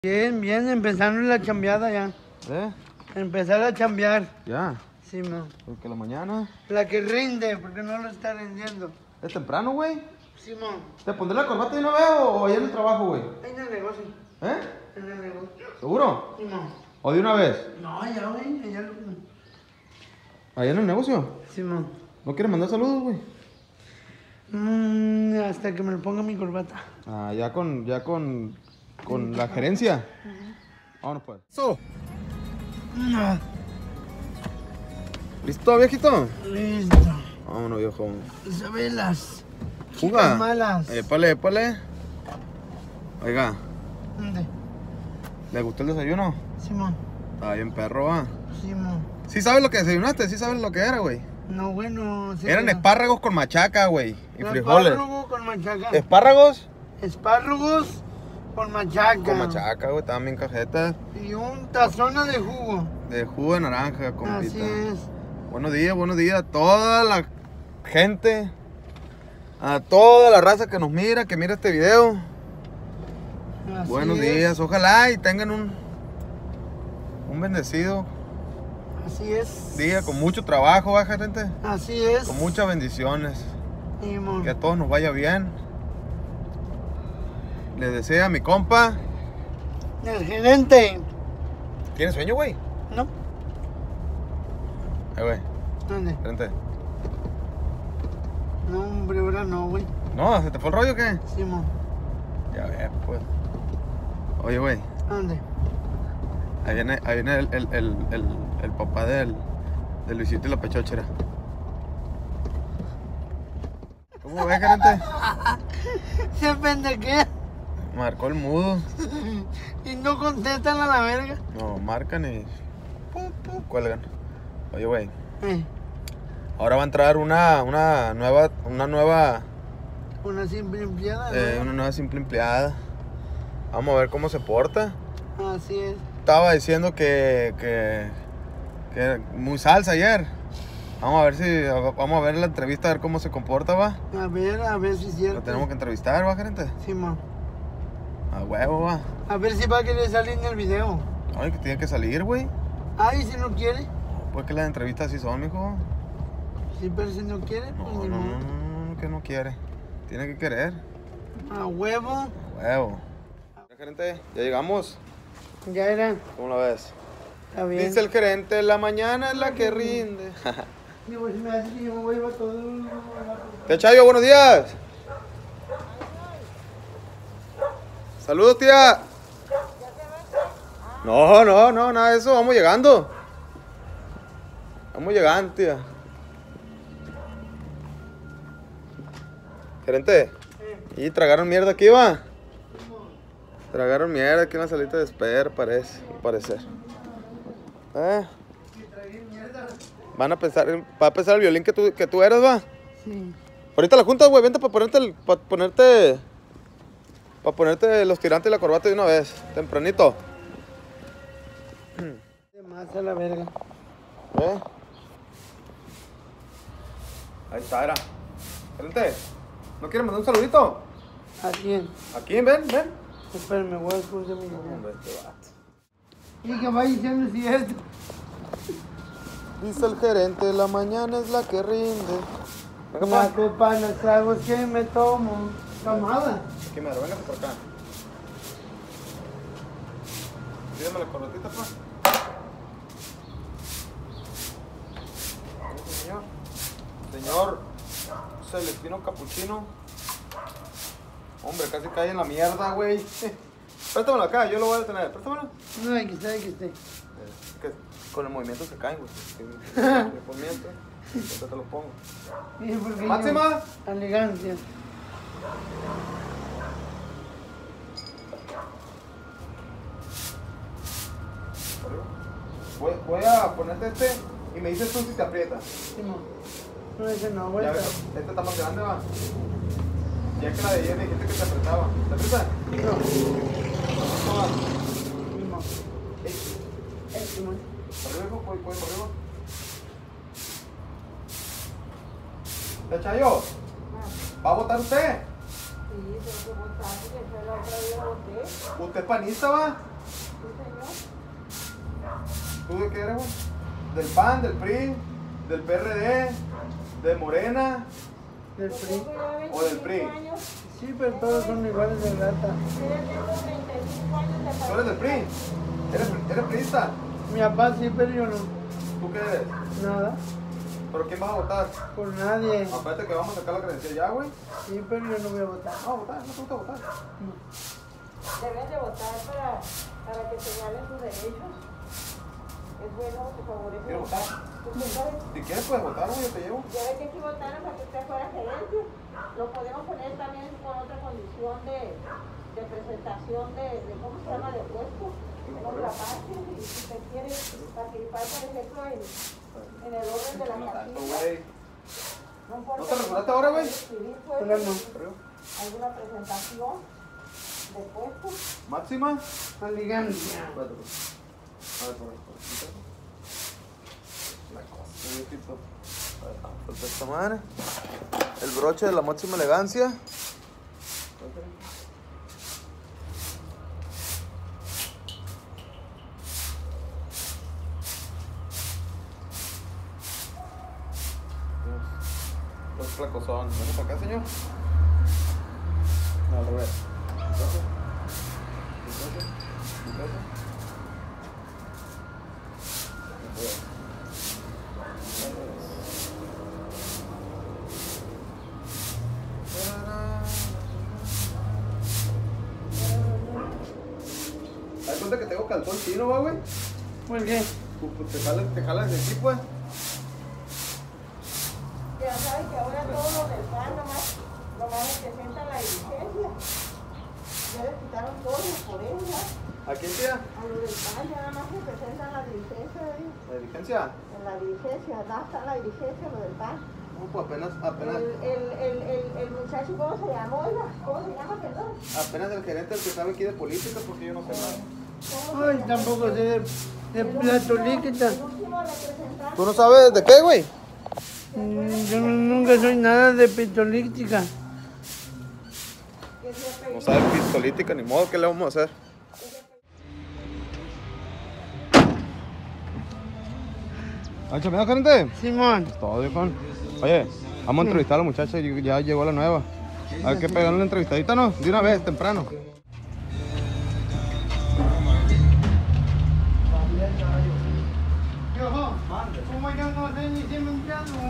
Bien, bien, empezando la chambeada ya. Empezar a chambear. Ya. Sí, man. Porque la mañana. La que rinde, porque no lo está rindiendo. ¿Es temprano, güey? Sí, man. ¿Te pondré la corbata de una vez o allá en el trabajo, güey? Ahí en el negocio. ¿Eh? En el negocio. ¿Seguro? Sí, man. ¿O de una vez? No, ya, güey. Allá lo... ¿Allá en el negocio? Sí, man. ¿No quieres mandar saludos, güey? Hasta que me lo ponga mi corbata. Ah, ya con la gerencia. Vámonos, pues. Eso. No. ¿Listo, viejito? Listo. Vámonos, viejo. Isabelas. Fuga. Chicas malas. Épale, épale. Oiga, ¿Dónde? ¿le gustó el desayuno? Simón. Está bien perro, va. Simón. ¿Sí sabes lo que desayunaste? ¿Sí sabes lo que era, güey? No, bueno. Sí, Eran pero- espárragos con machaca, güey. Y frijoles. Espárragos con machaca. ¿Espárragos? Espárragos con machaca. Con machaca, güey. Estaban bien cajetas. Y un tazona de jugo. De jugo de naranja, compita. Así es. Buenos días a toda la gente. A toda la raza que nos mira, que mira este video. Así Buenos es. días. Ojalá y tengan un bendecido Así es. día con mucho trabajo, baja gente. Así es. Con muchas bendiciones. Simón. Que a todos nos vaya bien. Les desea a mi compa. El gerente. ¿Tienes sueño, güey? No. Güey, ¿Dónde? frente. No, hombre, ahora no, güey. No, ¿se te fue el rollo o qué? Simón. Ya ves, pues. Oye, güey. ¿Dónde? Ahí viene el papá de Luisito y la Pechochera. ¿Cómo ves, gerente? Se pendequea. Marcó el mudo. Y no contestan a la verga. No, marcan y cuelgan. Oye, güey. Eh, Ahora va a entrar una nueva una simple empleada. una nueva simple empleada. Vamos a ver cómo se porta. Así es. Estaba diciendo que muy salsa ayer. Vamos a ver la entrevista, a ver cómo se comporta, va. A ver si es cierto. Lo tenemos que entrevistar, va, gerente. Simón. A huevo, va. A ver si va a querer salir en el video. Ay, que tiene que salir, güey. Ay, si no quiere. Pues que las entrevistas así son, mijo. Sí, pero si no quiere, pues No, ni no, modo. no, que no quiere. Tiene que querer. A huevo. A huevo. Ya, gerente, ya llegamos. Ya era. ¿Cómo lo ves? Está bien. Dice el gerente, la mañana es la que rinde. Digo, si me hace que yo me vuelva todo. Tía Chayo, buenos días. Saludos, tía. No, nada de eso. Vamos llegando. Vamos llegando, tía. Gerente. ¿Y tragaron mierda aquí, va? Tragaron mierda aquí en la salita de espera, parece, al parecer. Van a pensar, va a pensar el violín que tú eres, va. Sí. Ahorita la junta, güey, vente para ponerte los tirantes y la corbata de una vez, tempranito. De más a la verga. Ahí está, era. Gerente, ¿no quieres mandar un saludito? ¿A quién? Aquí, ven. Espérame, voy a escuchar mi mamá. Hombre, este vato. Y que va diciendo si esto. Dice el gerente, la mañana es la que rinde. Venga, La pa. copa, los tragos que me tomo. Camada. Aquí, mero, véngase por acá. Pídeme la corbatita, pa. Señor Celestino Capuchino. Hombre, casi cae en la mierda, güey. Préstamelo acá, yo lo voy a detener. Préstamelo. No, aquí está. Que con el movimiento se caen, güey. El movimiento. Ahorita te lo pongo. Sí, porque Máxima. yo- Elegancia. Voy a ponerte este y me dices tú si te aprieta. Simón. No, ese no, Ya vuelta. ves, este está más grande, va. Ya que la de ayer me dijiste que te apretaba. ¿Te aprieta? No. ¿Cómo va? Simón. Simón. Por arriba, voy por arriba. ¿Te Chayo? ¿Va a votar usted? Sí, tengo que votar porque fue la otra vez voté. ¿Usted es panista, va? ¿Tú de qué eres, güey? ¿Del PAN, del PRI, del PRD, de Morena Del PRI. o del PRI? Sí, pero todos son iguales de rata. ¿Tú eres del PRI? ¿Eres priista? Mi papá sí, pero yo no. ¿Tú qué eres? Nada. ¿Pero quién vas a votar? Por nadie. Acuérdate que vamos a sacar la credencial ya, güey. Sí, pero yo no voy a votar. No, votar, no te gusta votar. Deben de votar para que señalen sus derechos. Es bueno que favorece. ¿Quieres votar? Usted sabe, Si quieres, puedes votar, güey, yo te llevo. ya ve que aquí votaron para que usted fuera gerente. Lo podemos poner también con otra condición de presentación de ¿cómo se llama? De puesto. En otra parte. Si usted quiere participar, por ejemplo, en el orden de la No tanto, casilla. güey. No importa. ¿No te regulaste ahora, güey? Escribir, pues, Ahora no. alguna presentación de puesto. ¿Máxima? Aligancia. A ver, la cosa, un poquito. Falta esta madre. El broche de la máxima elegancia. Los flacosón. Vamos para acá, señor. No, al revés. ¿Te das cuenta que tengo calzón chino, va, güey? ¿Por qué? Pues te jalas de aquí, pues. Ya saben que ahora todos los del PAN nomás representan la diligencia. Ya les quitaron todo por eso, ¿ya? ¿A quién, tía? A los del PAN ya nada más representan la diligencia, ¿eh? ¿La diligencia? En la diligencia, ¿dónde está la diligencia, lo del PAN? No, pues apenas. El muchacho, ¿cómo se llama? Oiga, ¿cómo se llama, perdón? Apenas el gerente el que sabe aquí de política, porque yo no sé nada. ¿Cómo Ay, se llama? tampoco sé de plato líquida. El último representante. ¿Tú no sabes de qué, güey? Yo nunca soy nada de pitolítica. Que se apellida. No sabe pistolítica ni modo, ¿qué le vamos a hacer? ¿Ah, chameado, gerente? Simón. Todo, viejón. Oye, vamos a entrevistar a la muchacha, ya llegó la nueva. Hay que pegarle una entrevistadita, ¿no? De una vez, temprano. Como yo no sé ni si me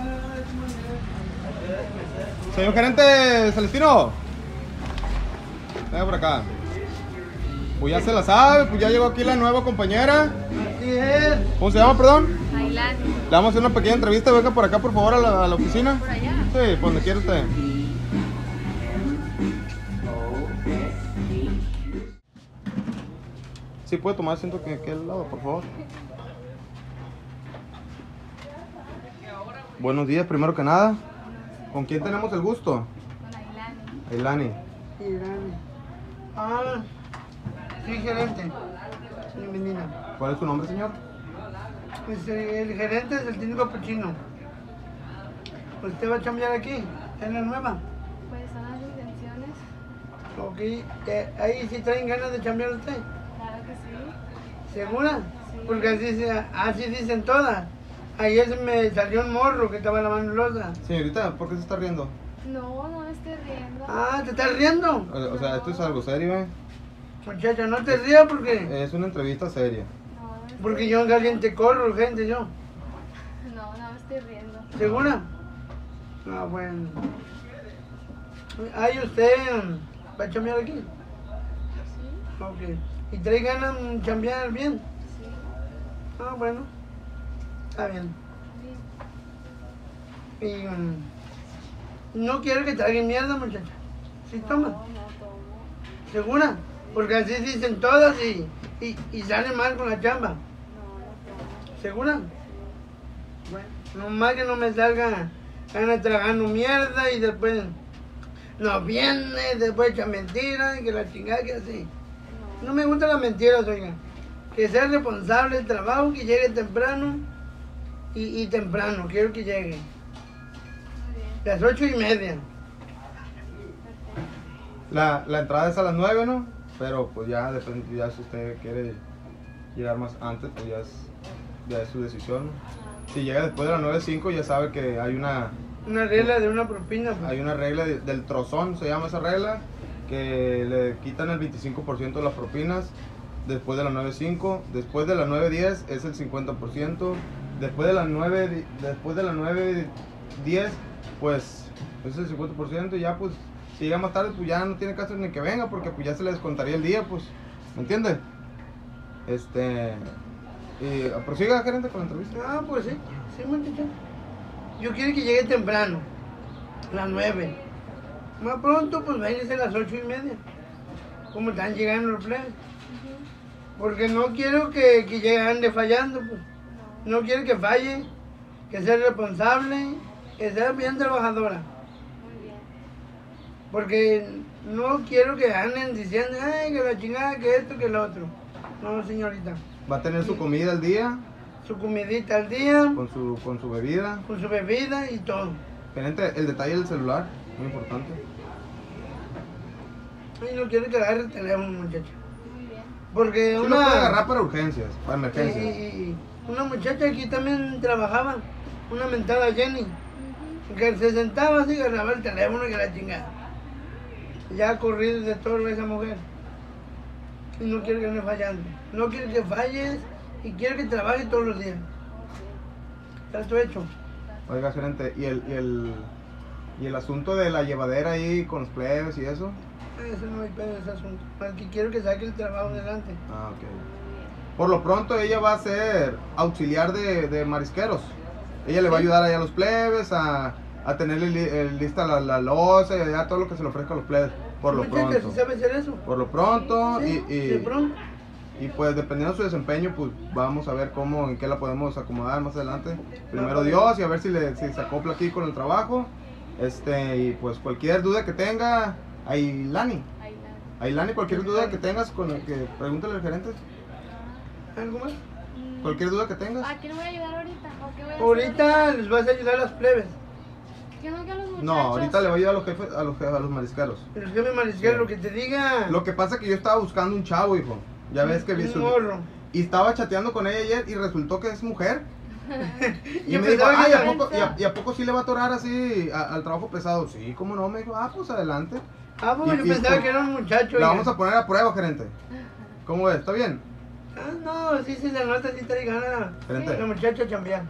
Señor gerente Celestino. Venga por acá. Pues ya se la sabe, pues ya llegó aquí la nueva compañera. Así es. ¿Cómo se llama, perdón? Ailani. Le vamos a hacer una pequeña entrevista, venga por acá por favor a la oficina. ¿Por allá? Sí, por donde quiera usted. Sí, puede tomar asiento aquí al lado, por favor. Buenos días, primero que nada. ¿Con quién tenemos el gusto? Con Ailani. Ailani. Irán. Ah, sí, gerente. Bienvenida. ¿Cuál es su nombre, señor? Pues el gerente es el técnico Puchino. ¿Usted va a chambear aquí? ¿En la nueva? Pues son las intenciones. Ok. ¿Ahí sí traen ganas de chambear usted? Claro que sí. ¿Segura? Porque así dicen todas. Ayer se me salió un morro que estaba lavando losa. Señorita, ¿por qué se está riendo? No, no me estoy riendo. Ah, ¿te estás riendo? O sea, esto es algo serio, ¿eh? Muchacha, no te rías porque... Es una entrevista seria. No, no estoy... Porque yo en caliente corro, gente, yo. No, no me estoy riendo. ¿Segura? Ah, bueno. ¿Ahí usted va a chambear aquí? ¿Sí? Ok. ¿Y trae ganas de chambear bien? Sí. Ah, bueno. Está bien. Sí. Y no quiero que traigan mierda, muchacha. ¿Sí toma? No, no tomo. ¿Segura? Porque así dicen todas y salen mal con la chamba. No, no tomo. ¿Segura? Bueno, nomás que no me salga ganas tragando mierda y después no viene, después echa mentiras y que la chingada que así. No. No me gustan las mentiras, oiga. Que sea responsable del trabajo, que llegue temprano y temprano, quiero que llegue. Muy bien. Las 8:30. Perfecto. La entrada es a las 9, ¿no? Pero pues ya depende, ya si usted quiere llegar más antes, pues ya es ya es su decisión. Si llega después de las 9:05 ya sabe que hay una regla de una propina. Pues. Hay una regla del trozón, se llama esa regla, que le quitan el 25% de las propinas después de las 9:05. Después de las 9:10 es el 50%. Después de las 9:10 pues es el 50%. Y ya pues si llega más tarde pues ya no tiene caso ni que venga, porque pues ya se le descontaría el día, pues, ¿me entiendes? Prosiga, gerente, con la entrevista. Ah, pues sí, muchacho. Yo quiero que llegue temprano, a las 9. Más pronto, pues véngase a las 8:30. Como están llegando los plebes. Porque no quiero que ande fallando, pues. No quiero que falle, que sea responsable, que sea bien trabajadora. Muy bien. Porque no quiero que anden diciendo, ay, que la chingada, que esto, que lo otro. No, señorita. Va a tener su comida al día, Su comidita al día, con su bebida. con su bebida y todo. Gerente, el detalle del celular, muy importante. Y no quiero que agarre el teléfono, muchacha. Muy bien. Porque Sí una... lo puede agarrar para urgencias, para emergencias. y una muchacha aquí también trabajaba, una mentada Jenny, que se sentaba así, agarraba el teléfono y que la chingada. Ya ha corrido de todo esa mujer. Y no quiero que ande fallando. No quiero que falles y quiero que trabaje todos los días. Está todo hecho. Oiga, gerente, ¿y el asunto de la llevadera ahí con los plebes y eso? Eso no hay pedo, ese asunto. Porque quiero que saque el trabajo adelante. Ah, ok. Por lo pronto ella va a ser auxiliar de marisqueros. Ella le va a ayudar allá a los plebes, a tenerle lista la loza y allá todo lo que se le ofrezca a los plebes. Por lo Muchacha, pronto. ¿sí sabe hacer eso? Por lo pronto, Sí, de pronto. y pues dependiendo de su desempeño, pues vamos a ver en qué la podemos acomodar más adelante. Primero Dios, y a ver si se acopla aquí con el trabajo. Y pues cualquier duda que tenga, Ailani, cualquier duda que tengas, pregúntale al gerente. ¿Algo más? Cualquier duda que tengas. ¿A qué le voy a ayudar ahorita? ¿O qué voy a hacer Ahorita les vas a ayudar a las plebes. ¿Qué no que a los muchachos? No, ahorita le voy a ayudar a los jefes, a los marisqueros. El jefe marisquero, lo que te diga. Lo que pasa es que yo estaba buscando un chavo, hijo. Ya ves que vi Un morro. Y estaba chateando con ella ayer y resultó que es mujer. Y Yo me dijo, pensaba que ay, era- ¿y a poco sí le va a atorar así al trabajo pesado? Sí, ¿cómo no? Me dijo, pues adelante. Ah, pues yo Y pensaba pues, que era un muchacho. La oiga. vamos a poner a prueba, gerente. ¿Cómo ves? ¿Está bien? Ah, no, sí se nota, sí trae ganas. Gerente. La muchacha chambear.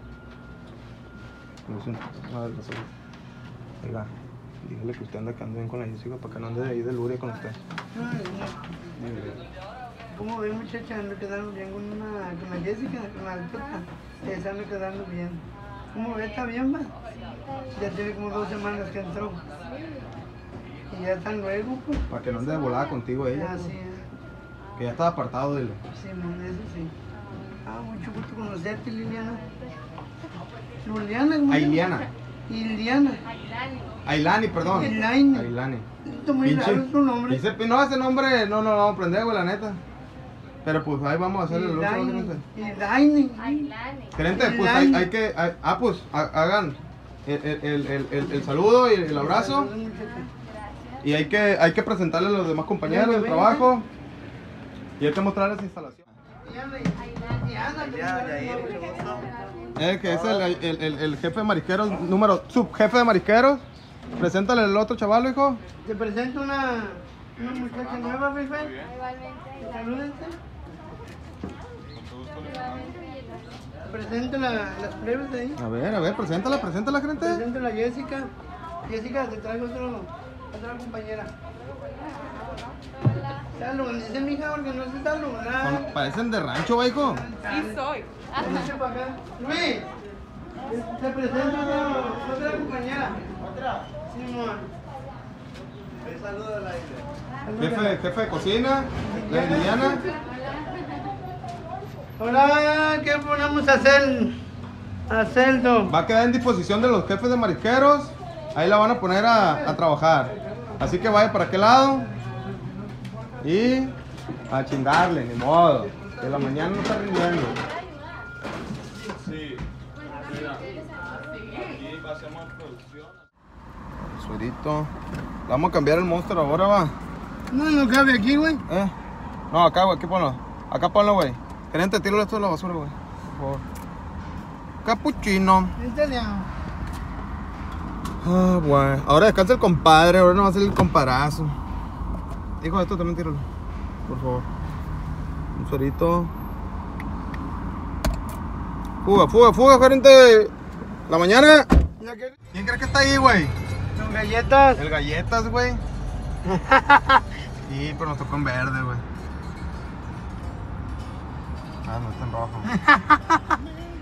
Oiga, dígale que usted anda que ande bien con la Jessica para que no ande ahí de luria con usted. Ay, no. ¿Cómo ve, muchacha? Ando quedando bien con la Jessica, con la Alberta. Esa ando quedando bien. ¿Cómo ve? ¿Está bien, va? Ya tiene como 2 semanas que entró. Y ya está luego, pues. Para que no ande de volada contigo ella. Ah, pues, sí. que ya estaba apartado, dile. Sí, man, eso sí. Ah, mucho gusto conocerte, Liliana. Liliana, ¿cómo se llama? Ailiana. Liliana. Ailani, perdón. Ailani. Ailani. Está muy raro tu nombre. No, ese nombre no lo vamos a aprender, güey, la neta. Pero pues ahí vamos a hacer el otro Ilaini. gerente. Ilaini. Ailani. Gerente, pues Ilaini. hay que. Pues hagan el saludo y el abrazo. Y hay que presentarle a los demás compañeros del trabajo. Y hay que mostrarles la instalación. Que es el jefe de marisqueros, subjefe de marisqueros. Preséntale al otro chaval, hijo. Te presento una muchacha nueva, Fife. Igualmente. Salúdense. Igualmente. Presento las plebes de ahí. A ver, preséntala, gerente. Presento a la Jessica. Jessica, te traigo otra compañera. Salud, dice mi hija porque no se saluda. Parecen de rancho, va, hijo. Sí soy. Vente para acá. Luis, te presento otra compañera. ¿Otra? Sí, mamá. Saluda a la Jefe de cocina, la Liliana. Hola, ¿qué ponemos a hacer? Celdo? Va a quedar en disposición de los jefes de marisqueros. Ahí la van a poner a trabajar. Así que vaya para aquel lado. Y a chingarle, ni modo. Que la mañana no está rindiendo. Sí, mira, aquí hacemos producción. Suerito. Vamos a cambiar el Monster ahora, va. No cabe aquí, güey. No, acá, güey, aquí ponlo. Acá ponlo, güey. Gerente, tíralo esto de la basura, güey. Por favor. Capuchino. Italiano. Ah, bueno. Ahora descansa el compadre, ahora no va a salir el comparazo. Hijo, esto también tíralo. Por favor. Un suerito. Fuga, fuga, fuga, gerente. La mañana. ¿Quién crees que está ahí, güey? Son galletas. El galletas, güey. Sí, pero nos tocó en verde, güey. Ah, no está en rojo.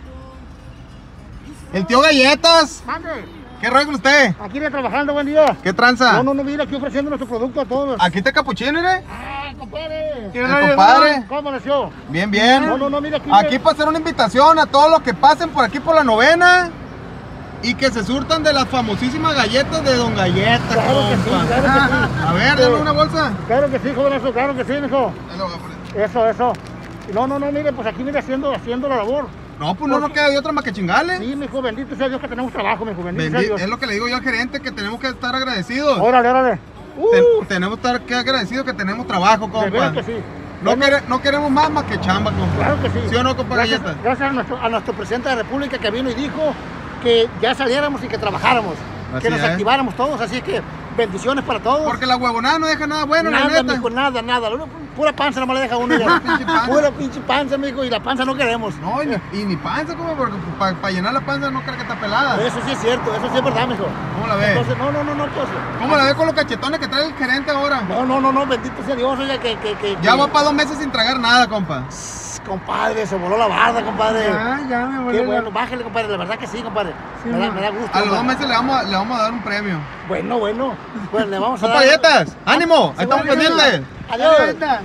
El tío Galletas. Mande. ¿Qué rollo con usted? Aquí viene trabajando, buen día. ¿Qué tranza? No, viene aquí ofreciendo nuestro producto a todos. Aquí está capuchino, mire. Ah, compadre. ¿Qué El rollo, compadre. ¿Cómo nació? Bien, bien. No, mira aquí. Aquí para hacer una invitación a todos los que pasen por aquí por la novena y que se surtan de las famosísimas galletas de Don Galletas, Claro que sí, compa. claro que sí. A ver, dame una bolsa. Claro que sí, jovenazo, claro que sí, mijo. Ahí lo voy a poner. Eso. No, mire, pues aquí viene haciendo la labor. No, pues no nos queda de otra más que chingarle. Sí, mijo, bendito sea Dios que tenemos trabajo, mijo, bendito sea Dios. Es lo que le digo yo al gerente, que tenemos que estar agradecidos. Órale. Tenemos que estar agradecidos que tenemos trabajo, De compa. veras que sí. No queremos más que chamba, compa. Claro que sí. ¿Sí o no, compa Galletas? Gracias a nuestro presidente de la República que vino y dijo que ya saliéramos y que trabajáramos. Así que nos es. activáramos todos, así que bendiciones para todos. Porque la huevonada no deja nada bueno, la Nada, neta. mijo, nada. Pura panza nomás le deja uno ya. Pinche panza. Pura pinche panza, mijo, y la panza no queremos. No, y ni panza, como porque para llenar la panza no creo que está pelada. Eso sí es cierto, eso sí es verdad, mijo. ¿Cómo la ves? Entonces, no, pues. ¿Cómo la ves con los cachetones que trae el gerente ahora? No, bendito sea Dios, oiga, que Ya va para 2 meses sin tragar nada, compa. Compadre, se voló la barda, compadre. Ya me volví. Qué bueno, bájale, compadre, la verdad que sí, compadre. Sí, me da man. gusto. A los 2 compadre. meses le vamos a dar un premio. Bueno, pues le vamos a ¡Compa dar. Galletas! ¡Ánimo! Ahí estamos bueno. pendientes. Adiós. Galleta.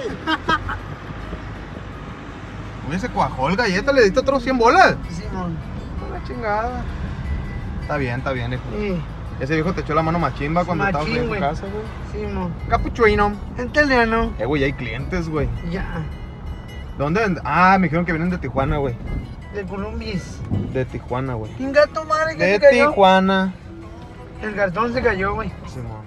Oye, se cuajó el galleta, le diste otros 100 bolas. Simón. La chingada. Está bien, hijo. Sí. Ese viejo te echó la mano machimba cuando estabas ahí en tu Machín, casa, güey. Simón. Capuchino. Italiano. Güey, hay clientes, güey. Ya. ¿Dónde? Ah, me dijeron que vienen de Tijuana, güey. De Columbis. De Tijuana, güey. ¿Quién gato madre que De se cayó? Tijuana. El cartón se cayó, güey. Simón.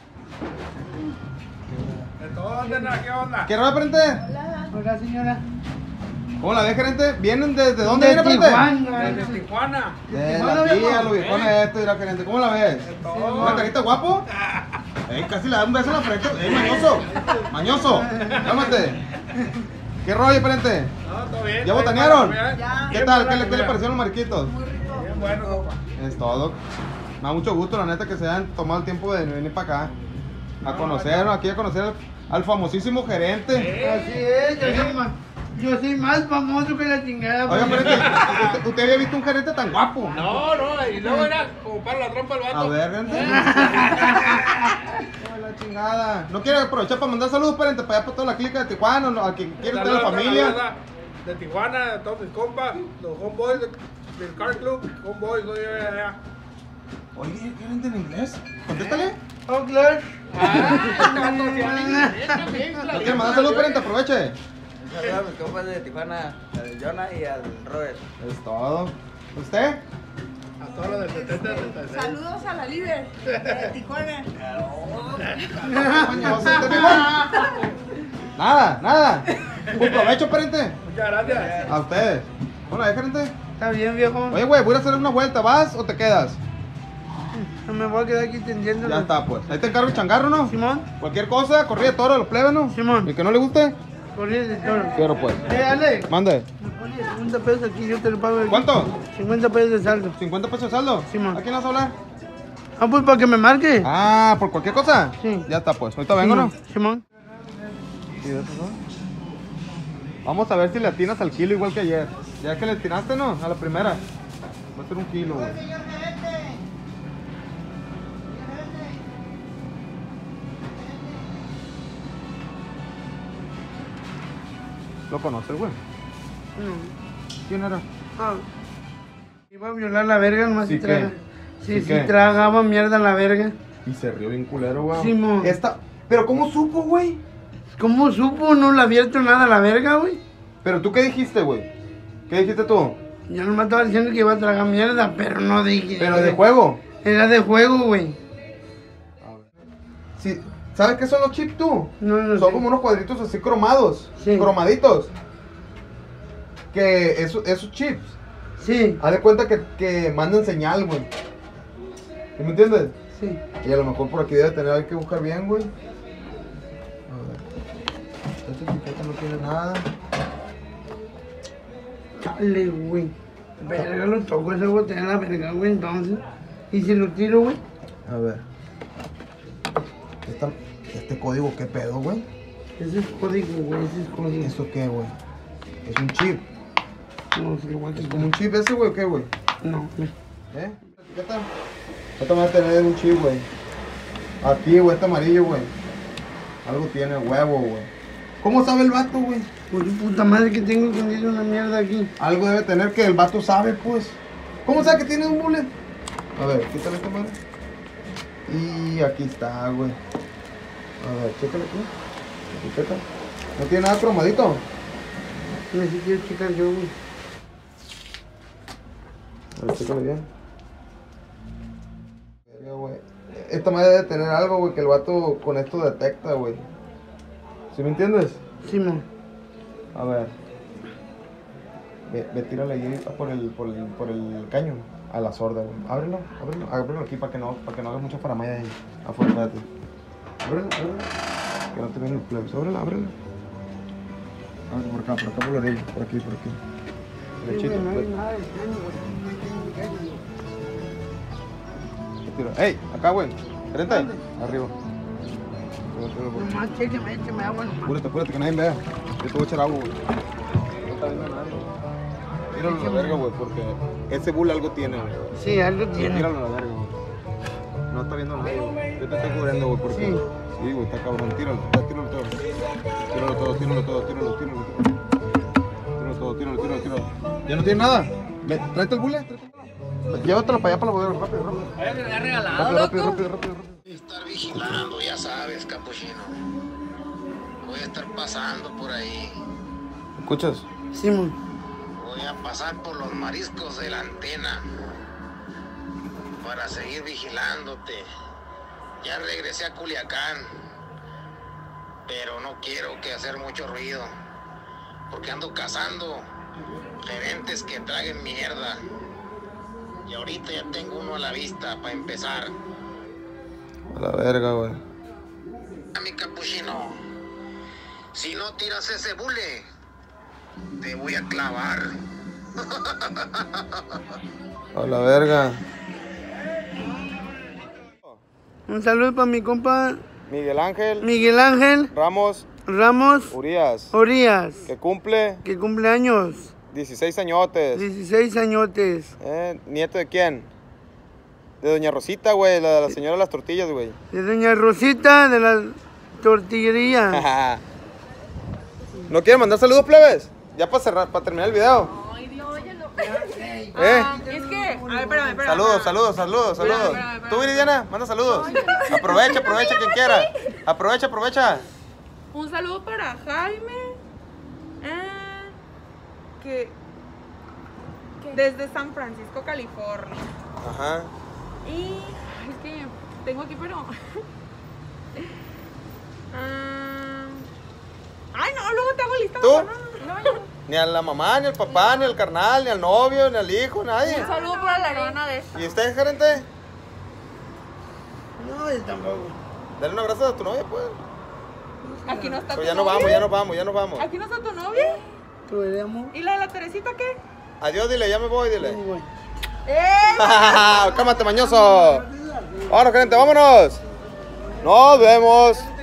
¿Qué onda? ¿Qué rollo, frente? Hola, señora. ¿Cómo la ves, gerente? ¿Vienen desde dónde De viene, frente? Tijuana. Desde Tijuana. De Tijuana, la tía, viejo. los viejones esto, dirá gerente. ¿Cómo la ves? ¿Una carita guapo? Casi le da un beso en la frente. Mañoso! ¡Mañoso! ¡Cálmate! ¿Qué rollo, frente? No, todo bien. ¿Ya botanearon? Ya. ¿Qué tal? ¿Qué le parecieron los mariquitos? Bien bueno, compa. Es todo. Me da mucho gusto, la neta, que se hayan tomado el tiempo de venir para acá. A conocernos, aquí a conocer al famosísimo gerente. Así es, yo soy más famoso que la chingada. Oiga, pues. gerente, ¿usted había visto un gerente tan guapo? No, y luego era como para la trompa el vato. A ver, gerente. La chingada. ¿No quiere aprovechar para mandar saludos, gerente, para allá para toda la clica de Tijuana, a quien quiere usted, la familia? De Tijuana, de todos mis compas, los homeboys del car club, homeboys, no yo allá. Oye, gerente en inglés. Contéstale. Oh, claro. ¿No quiere mandar saludos, gerente? Aproveche. Saludos a mis compas de Tijuana, al Jonah y al Robert. Es todo. ¿Usted? A todos los del 70, 76. Saludos a la líder de Tijuana. Mañoso, ¿usted igual? Nada. Buen provecho, gerente. Muchas gracias. A ustedes. Hola, gerente. Está bien, viejo. Oye, güey, voy a hacer una vuelta. ¿Vas o te quedas? No me voy a quedar aquí tendiendo. Ya está, pues. Ahí te encargo el changarro, ¿no? Simón. Cualquier cosa, corrida de toro, los plebes, ¿no? Simón. El que no le guste, Corriente de toro. quiero pues. Ale. Mande. Me pones 50 pesos aquí, yo te lo pago. aquí. ¿Cuánto? 50 pesos de saldo. 50 pesos de saldo. Simón. ¿A quién vas a hablar? Ah, pues para que me marque. Ah, ¿por cualquier cosa? Sí. Ya está, pues. Ahorita vengo, ¿no? Simón. Sí, de eso, ¿no? Vamos a ver si le atinas al kilo igual que ayer. Ya que le atinaste, ¿no? A la primera. Va a ser 1 kilo, güey. ¿Lo conoces, güey? No. ¿Quién era? Ah. Iba a violar la verga nomás ¿Sí si qué? traga. Sí, ¿Sí qué? tragaba mierda la verga. Y se rió bien culero, güey. Simón. Pero ¿cómo supo, güey? ¿Cómo supo? No le abierto nada a la verga, güey. ¿Pero tú qué dijiste, güey? ¿Qué dijiste tú? Yo nomás estaba diciendo que iba a tragar mierda, pero no dije. ¿Pero de juego? Era de juego, güey. Sí. ¿Sabes qué son los chips tú? No Son sé. como unos cuadritos así cromados. Sí. Cromaditos. que esos chips, Sí, haz de cuenta que mandan señal, güey. ¿Sí me entiendes? sí. Y a lo mejor por aquí debe tener, hay que buscar bien, güey. A ver. Esta etiqueta no tiene nada. Chale, güey. Verga, lo toco ese botella en la verga, güey, entonces. ¿Y si lo tiro, güey? A ver. Este código, ¿qué pedo, güey? Ese es código, güey, ese es código. ¿Eso qué, güey? Es un chip. No sé, güey. ¿Es como un chip ese, güey, o qué, güey? No, no. ¿Eh? ¿La etiqueta? Esta va a tener un chip, güey. Aquí, güey, este amarillo, güey. Algo tiene, huevo, güey. ¿Cómo sabe el vato, güey? Por su puta madre que tengo escondido una mierda aquí. Algo debe tener que el vato sabe, pues. ¿Cómo sabe que tiene un bullet? A ver, quítale esta madre. Y aquí está, güey. A ver, chécale aquí. La etiqueta. ¿No tiene nada cromadito? Necesito checar yo, güey. A ver, chécale bien. Verga, güey. Esta madre debe tener algo, güey, que el vato con esto detecta, güey. ¿Sí me entiendes? Simón. A ver. Ve, tírale ahí por el caño. A la sorda, güey. Ábrelo aquí para que no hagas mucha faramaya ahí. Afuera, espérate. Ábrelo. Que no te vean los plebes. Ábrelo. Ábrelo por acá por la orilla. Por aquí. Derechito. No hay Pues. nada de extraño, güey. ¡Ey! Acá, güey. Frente. Arriba. Nomás chéqueme, écheme agua nomás. Apúrate, que nadie vea. Yo te voy a echar agua, güey. No está viendo nadie. Tíralo a la verga, güey, porque ese bull algo tiene, güey. Sí, algo tiene. Tíralo a la verga, güey. No está viendo nadie, güey. Yo te estoy cubriendo, güey, porque... Sí. Sí, güey, está cabrón. Tíralo todo. Tíralo. ¿Ya no tiene nada? Tráete el bullet. Llévatelo para allá, para la bodega, rápido. Rápido. Estar vigilando, ya sabes, capuchino. Voy a estar pasando por ahí. ¿Escuchas? Simón. Voy a pasar por los mariscos de la antena para seguir vigilándote. Ya regresé a Culiacán, pero no quiero que hacer mucho ruido, porque ando cazando gerentes que traguen mierda. Y ahorita ya tengo uno a la vista para empezar. A la verga, güey. A mi capuchino, si no tiras ese bule, te voy a clavar. A la verga. Un saludo para mi compa Miguel Ángel Miguel Ángel Ramos Orías, que cumple que cumple años. 16 añotes. 16 añotes. ¿Nieto de quién? De doña Rosita, güey, la de la señora de las tortillas, güey. De doña Rosita de la tortillería. ¿No quieren mandar saludos, plebes? Ya para cerrar, para terminar el video. Ay, Dios, óyelo. Es que, a ver, espérame. Saludos. Espérame. Tú, Viridiana, manda saludos. Aprovecha quien quiera. Aprovecha. Un saludo para Jaime, que desde San Francisco, California. Ajá. Y es que tengo aquí, pero ay, no, luego te hago lista. ¿Tú? No, yo. Ni a la mamá, ni al papá, ni al carnal, ni al novio, ni al hijo, nadie. Un saludo para la hermana de esta. ¿Y usted, gerente? No, yo tampoco. Dale un abrazo a tu novia, pues. Aquí no está Pero tu ya no novia. vamos. Aquí no está tu novia. ¿Tú eres amor? ¿Y la de la Teresita qué? Adiós, dile, ya me voy, dile. Sí, güey. ¡Cámate, mañoso! Vámonos, gerente, vámonos. Nos vemos.